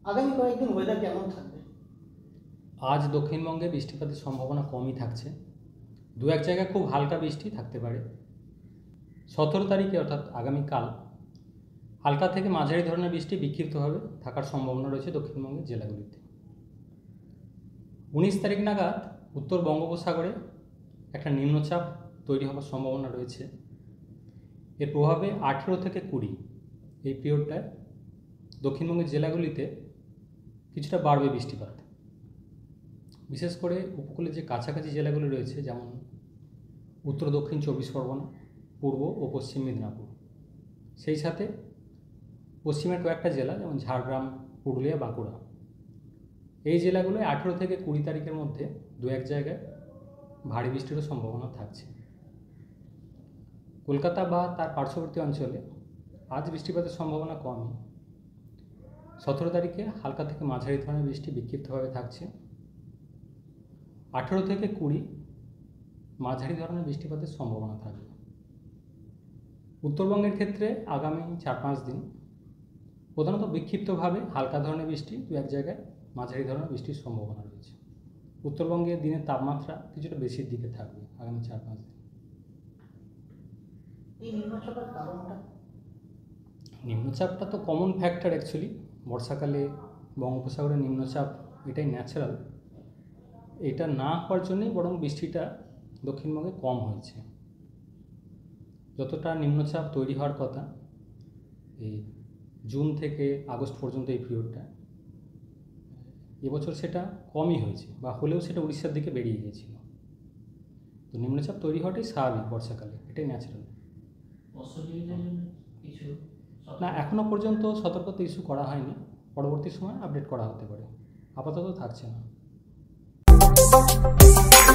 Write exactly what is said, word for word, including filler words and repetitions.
আগামী কয়েকদিন ওয়েদার কেমন থাকবে? আজ দক্ষিণবঙ্গে বৃষ্টিপাতের সম্ভাবনা কমই থাকছে। দু এক জায়গায় খুব হালকা বৃষ্টি থাকতে পারে। সতেরো তারিখে অর্থাৎ আগামীকাল হালকা থেকে মাঝারি ধরনের বৃষ্টি বিক্ষিপ্তভাবে থাকার সম্ভাবনা রয়েছে দক্ষিণবঙ্গের জেলাগুলিতে। উনিশ তারিখ নাগাদ উত্তর বঙ্গোপসাগরে একটা নিম্নচাপ তৈরি হওয়ার সম্ভাবনা রয়েছে। এর প্রভাবে আঠেরো থেকে কুড়ি এই পিরিয়ডটায় দক্ষিণবঙ্গের জেলাগুলিতে কিছুটা বাড়বে বৃষ্টিপাত। বিশেষ করে উপকূলের যে কাছাকাছি জেলাগুলি রয়েছে, যেমন উত্তর দক্ষিণ চব্বিশ পরগনা, পূর্ব ও পশ্চিম মেদিনীপুর, সেই সাথে পশ্চিমের কয়েকটা জেলা যেমন ঝাড়গ্রাম, পুরুলিয়া, বাঁকুড়া, এই জেলাগুলোয় আঠেরো থেকে কুড়ি তারিখের মধ্যে দু এক জায়গায় ভারী বৃষ্টিরও সম্ভাবনা থাকছে। কলকাতা বা তার পার্শ্ববর্তী অঞ্চলে আজ বৃষ্টিপাতের সম্ভাবনা কমই। সতেরো তারিখে হালকা থেকে মাঝারি ধরনের বৃষ্টি বিক্ষিপ্তভাবে থাকছে। আঠেরো থেকে কুড়ি মাঝারি ধরনের বৃষ্টিপাতের সম্ভাবনা থাকবে। উত্তরবঙ্গের ক্ষেত্রে আগামী চার পাঁচ দিন প্রধানত বিক্ষিপ্তভাবে হালকা ধরনের বৃষ্টি, দু এক জায়গায় মাঝারি ধরনের বৃষ্টির সম্ভাবনা রয়েছে। উত্তরবঙ্গে দিনের তাপমাত্রা কিছুটা বেশির দিকে থাকবে আগামী চার পাঁচ দিন। এই নিম্নচাপের কারণটা? নিম্নচাপটা তো কমন ফ্যাক্টর অ্যাকচুয়ালি। বর্ষাকালে বঙ্গোপসাগরের নিম্নচাপ এটাই ন্যাচারাল। এটা না হওয়ার জন্যই বরং বৃষ্টিটা দক্ষিণবঙ্গে কম হয়েছে। যতটা নিম্নচাপ তৈরি হওয়ার কথা এই জুন থেকে আগস্ট পর্যন্ত এই পিরিয়ডটা, এবছর সেটা কমই হয়েছে, বা হলেও সেটা উড়িষ্যার দিকে বেরিয়ে গিয়েছিল। তো নিম্নচাপ তৈরি হওয়াটাই স্বাভাবিক বর্ষাকালে, এটাই ন্যাচারাল। না, এখনও পর্যন্ত সতর্কতা ইস্যু করা হয়নি। পরবর্তী সময় আপডেট করা হতে পারে, আপাতত থাকছে না।